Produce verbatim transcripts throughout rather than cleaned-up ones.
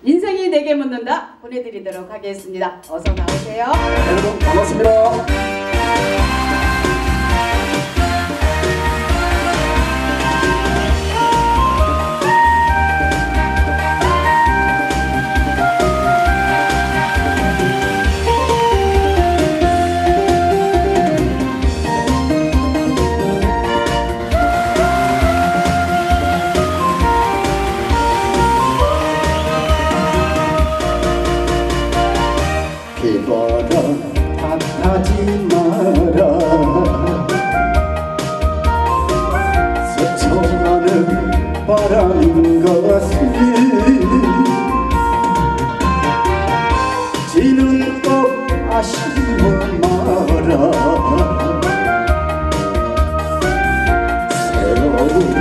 인생이 내게 묻는다 보내드리도록 하겠습니다. 어서 나오세요. 여러분 반갑습니다. 비바람 탓하지 마라 스쳐가는 바람인 것을 지는 것 아쉬워 마라 새로운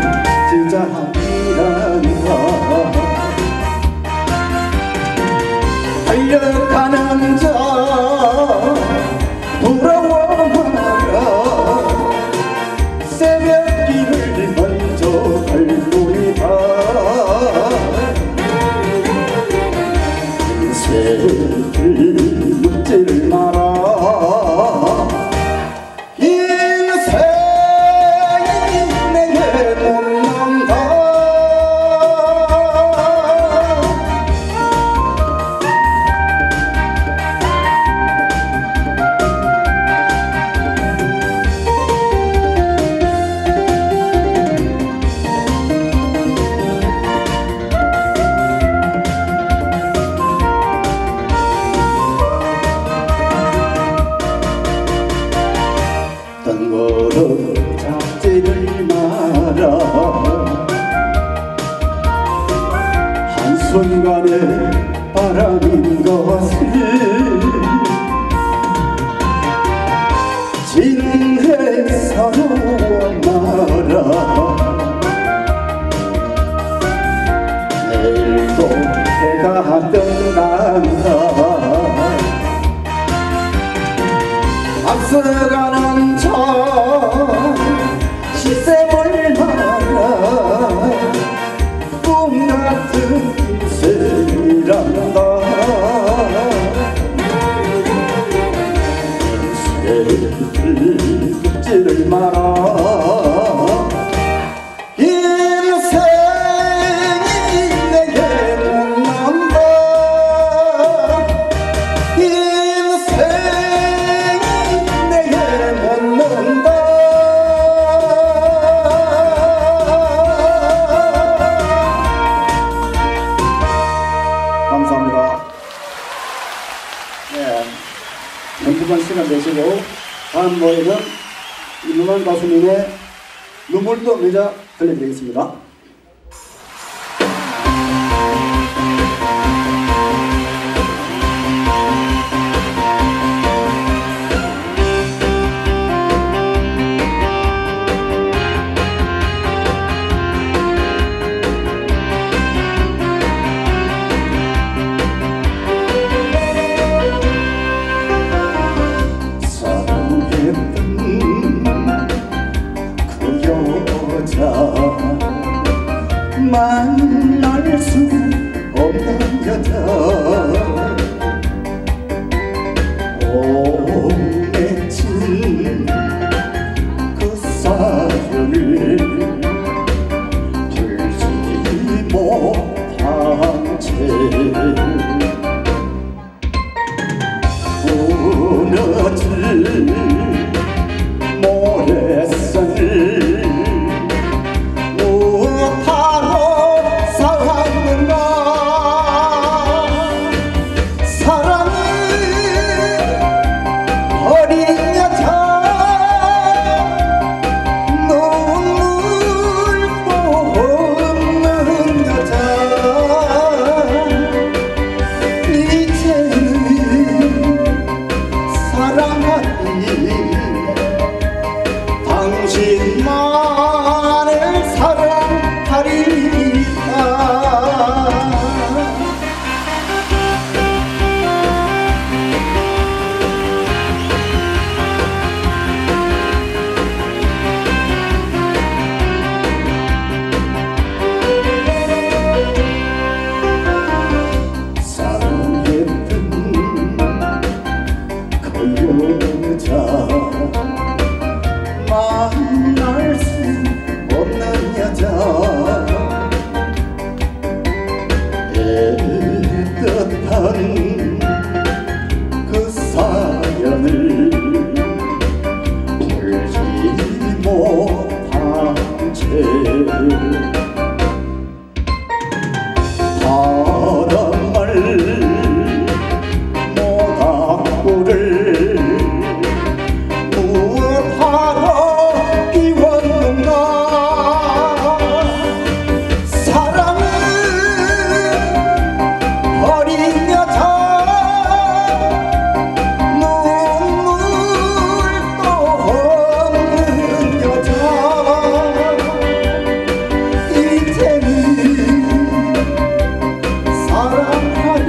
시작이란다 달려가는 자 돌아와 마라 새벽길을 먼저 갈고리다 인생을 묻지를 마라 인생이 내게 묻는다 덩거러 잡지를 마라 한순간의 바람인 것을 지는 해서러워 마라 내일도 해가 떠난다 앞서가는 저 시샘을 말아 꿈 같은 인생이란다 인생을 묻지를 마라 인생이 내게 묻는다 인생 감사합니다. 네, 행복한 시간 되시고 다음 노래는 이문환 가수님의 눈물도 맺어 들려드리겠습니다. 만날 수 없는 여자 오 맺힌 그 사연을 풀지 못한 채 무너질 모래성을 못하고 살았는가 그 사연을 풀지 못한 채 바람을 모닥불을 무엇하러 피웠는가. 사랑은 어린 여자 눈물도 없는 여자 이제는 사랑하리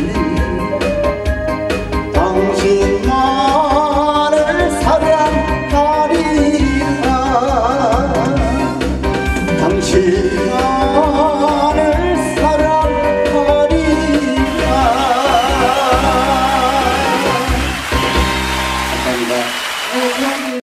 당신만을 사랑하리라 당신